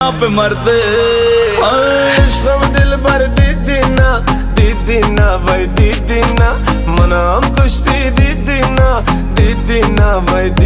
पे मरते इश्क़ दिल भर दीदी ना भाई दीदी ना मना हम कुश्ती